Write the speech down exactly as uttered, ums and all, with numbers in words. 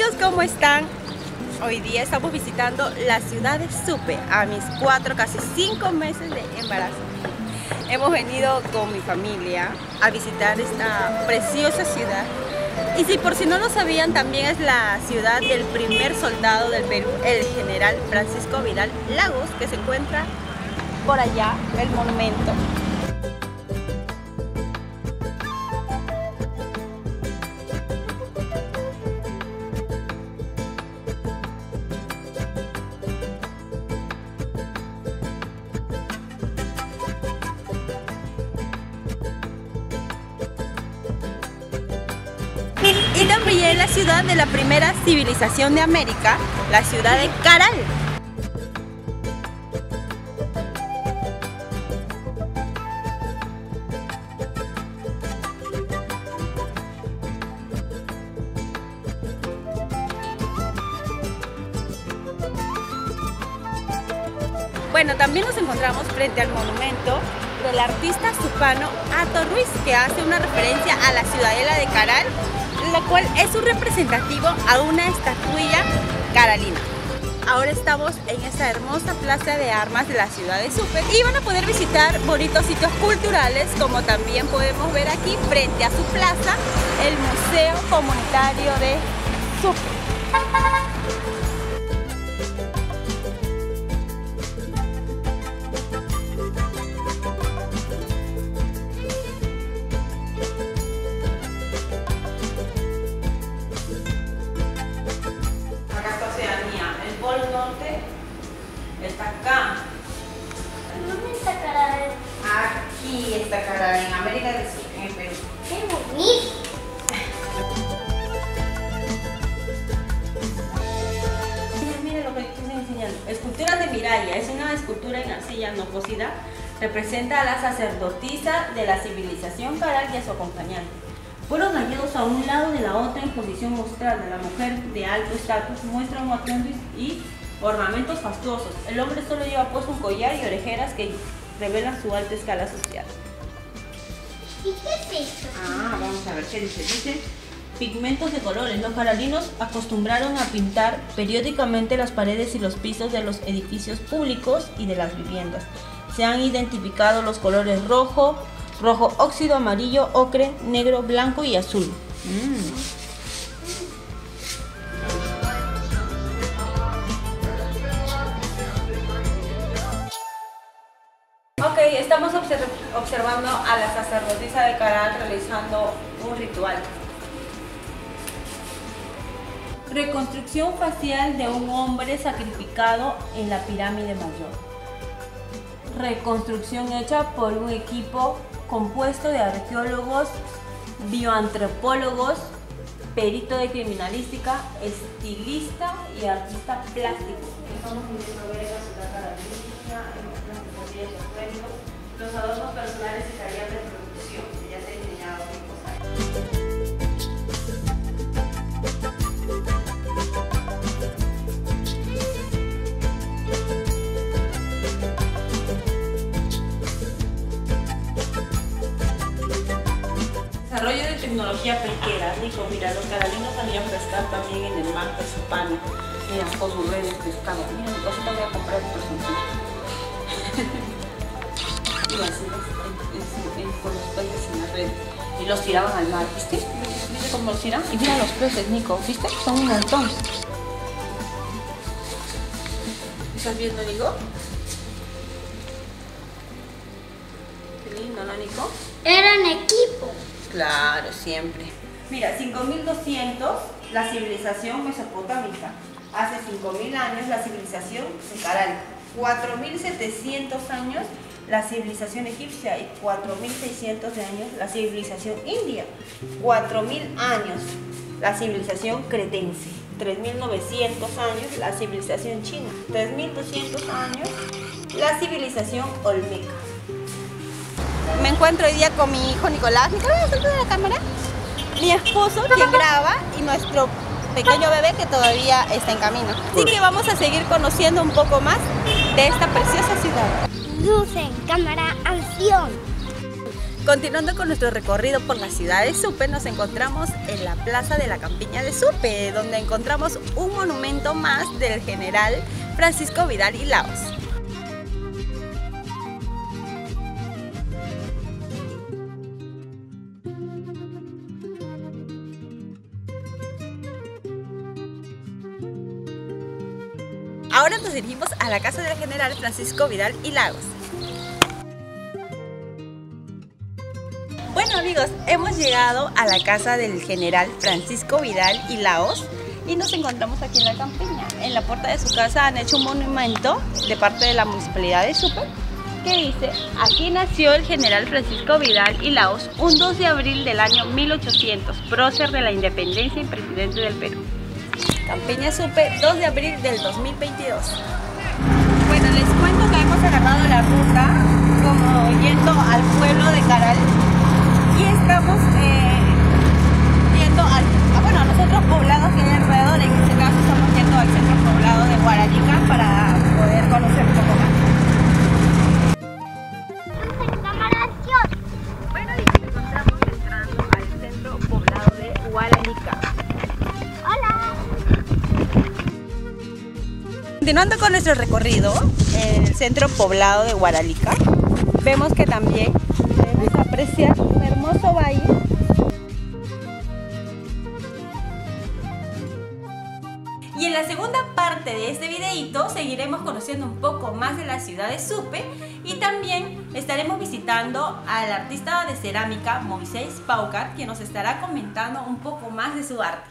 chicos, ¿cómo están? Hoy día estamos visitando la ciudad de Supe a mis cuatro, casi cinco meses de embarazo. Hemos venido con mi familia a visitar esta preciosa ciudad. Y si por si no lo sabían, también es la ciudad del primer soldado del Perú, el general Francisco Vidal Lagos, que se encuentra por allá, el monumento. Y también es la ciudad de la primera civilización de América, la ciudad de Caral. Bueno, también nos encontramos frente al monumento del artista supano Hato Ruiz, que hace una referencia a la ciudadela de Caral, la cual es un representativo a una estatuilla caralina. Ahora estamos en esta hermosa plaza de armas de la ciudad de Supe y van a poder visitar bonitos sitios culturales, como también podemos ver aquí frente a su plaza el Museo Comunitario de Supe. Está acá. ¿Dónde está Caral? Aquí está Caral, en América del Sur, en el Perú. ¡Qué bonito! Miren, miren lo que estoy enseñando. Escultura de Miralla, es una escultura en arcilla no cocida. Representa a la sacerdotisa de la civilización Caral y a su acompañante. Fueron hallados a un lado de la otra en posición mostrada. La mujer de alto estatus muestra un atuendo y ornamentos fastuosos. El hombre solo lleva puesto un collar y orejeras que revelan su alta escala social. ¿Y qué es esto? Ah, vamos a ver qué dice. Dice pigmentos de colores. Los caralinos acostumbraron a pintar periódicamente las paredes y los pisos de los edificios públicos y de las viviendas. Se han identificado los colores rojo, rojo óxido, amarillo, ocre, negro, blanco y azul. Mm. Ok, estamos observ observando a la sacerdotisa de Caral realizando un ritual. Reconstrucción facial de un hombre sacrificado en la pirámide mayor. Reconstrucción hecha por un equipo compuesto de arqueólogos, bioantropólogos, perito de criminalística, estilista y artista plástico. Estamos pudiendo ver la ciudad caralina, los adornos personales y tareas de producción, que ya se han enseñado tiempos años. Desarrollo de tecnología pesquera, Nico, mira, los caralinos salían a pescar también en el mar Supano. Mira, con sus redes pescaban. Mira, mi cosita voy a comprar un personaje. Y así, con los peces en la red. Y los tiraban al mar, ¿viste? ¿Viste cómo los tiran? Y mira los peces, Nico, ¿viste? Son un montón. ¿Estás viendo, Nico? Qué lindo, ¿no, Nico? Eran equipo. Claro, siempre. Mira, cinco mil doscientos, la civilización mesopotámica. Hace cinco mil años, la civilización de Caral. cuatro mil setecientos años, la civilización egipcia. Y cuatro mil seiscientos años, la civilización india. cuatro mil años, la civilización cretense. tres mil novecientos años, la civilización china. tres mil doscientos años, la civilización olmeca. Me encuentro hoy día con mi hijo Nicolás. Nicolás, ¿estás de la cámara? Mi esposo, quien graba, y nuestro pequeño bebé que todavía está en camino. Así que vamos a seguir conociendo un poco más de esta preciosa ciudad. Luz en cámara, acción. Continuando con nuestro recorrido por la ciudad de Supe, nos encontramos en la Plaza de la Campiña de Supe, donde encontramos un monumento más del general Francisco Vidal y Laos. Ahora nos dirigimos a la casa del general Francisco Vidal y Lagos. Bueno amigos, hemos llegado a la casa del general Francisco Vidal y Laos y nos encontramos aquí en la campiña. En la puerta de su casa han hecho un monumento de parte de la municipalidad de Supe que dice: aquí nació el general Francisco Vidal y Laos un dos de abril del año mil ochocientos, prócer de la independencia y presidente del Perú. Campiña Supe, dos de abril del dos mil veintidós. Bueno, les cuento que hemos agarrado la ruta como yendo al pueblo de Caral y estamos eh, yendo al, ah, bueno, a los otros poblados que hay alrededor. En este caso estamos yendo al centro poblado de Guaralica para poder conocer un poco más. Bueno, y nos encontramos entrando al centro poblado de Guaralica. Continuando con nuestro recorrido en el centro poblado de Guaralica, vemos que también podemos apreciar un hermoso valle. Y en la segunda parte de este videito seguiremos conociendo un poco más de la ciudad de Supe y también estaremos visitando al artista de cerámica Moisés Paucar, quien nos estará comentando un poco más de su arte.